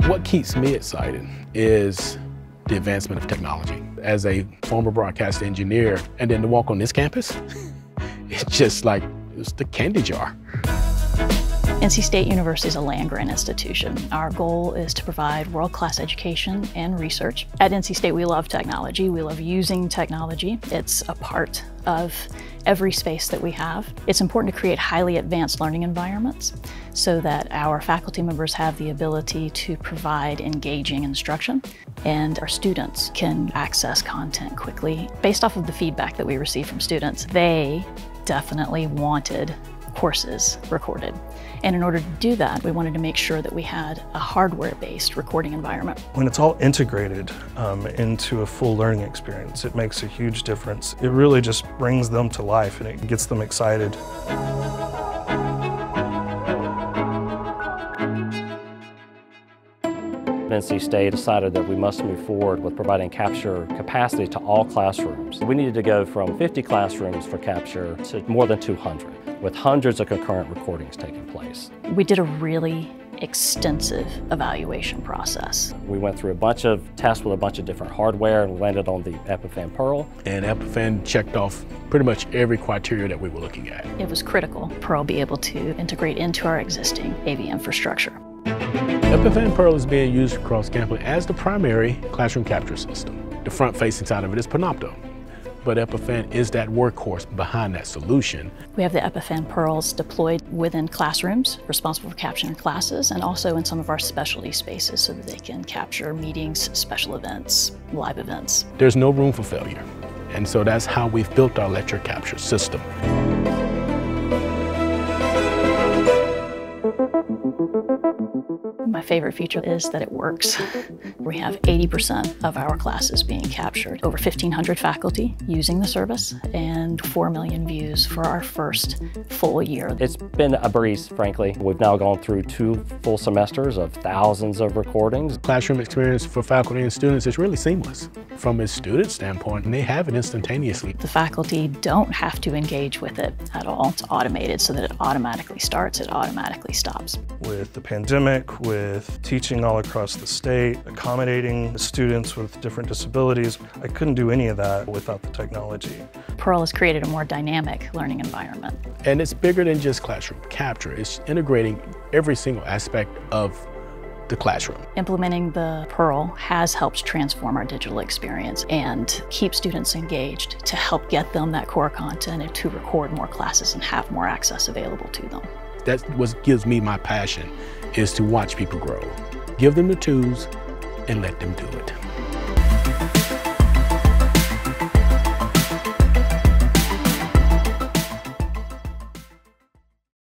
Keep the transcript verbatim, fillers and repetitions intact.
What keeps me excited is the advancement of technology. As a former broadcast engineer, and then to walk on this campus, it's just like, it was the candy jar. N C State University is a land-grant institution. Our goal is to provide world-class education and research. At N C State, we love technology. We love using technology. It's a part of every space that we have. It's important to create highly advanced learning environments so that our faculty members have the ability to provide engaging instruction, and our students can access content quickly. Based off of the feedback that we receive from students, they definitely wanted courses recorded. And in order to do that, we wanted to make sure that we had a hardware-based recording environment. When it's all integrated um, into a full learning experience, it makes a huge difference. It really just brings them to life and it gets them excited. N C State decided that we must move forward with providing capture capacity to all classrooms. We needed to go from fifty classrooms for capture to more than two hundred, with hundreds of concurrent recordings taking place. We did a really extensive evaluation process. We went through a bunch of tests with a bunch of different hardware and landed on the Epiphan Pearl. And Epiphan checked off pretty much every criteria that we were looking at. It was critical Pearl be able to integrate into our existing A V infrastructure. Epiphan Pearl is being used across campus as the primary classroom capture system. The front-facing side of it is Panopto, but Epiphan is that workhorse behind that solution. We have the Epiphan Pearls deployed within classrooms, responsible for capturing classes, and also in some of our specialty spaces so that they can capture meetings, special events, live events. There's no room for failure, and so that's how we've built our lecture capture system. My favorite feature is that it works. We have eighty percent of our classes being captured, over fifteen hundred faculty using the service, and four million views for our first full year. It's been a breeze, frankly. We've now gone through two full semesters of thousands of recordings. Classroom experience for faculty and students is really seamless. From a student standpoint, and they have it instantaneously. The faculty don't have to engage with it at all. It's automated so that it automatically starts, it automatically stops. With the pandemic, with teaching all across the state, accommodating students with different disabilities, I couldn't do any of that without the technology. Pearl has created a more dynamic learning environment. And it's bigger than just classroom capture. It's integrating every single aspect of the classroom. Implementing the Pearl has helped transform our digital experience and keep students engaged to help get them that core content and to record more classes and have more access available to them. That's what gives me my passion, is to watch people grow. Give them the tools and let them do it.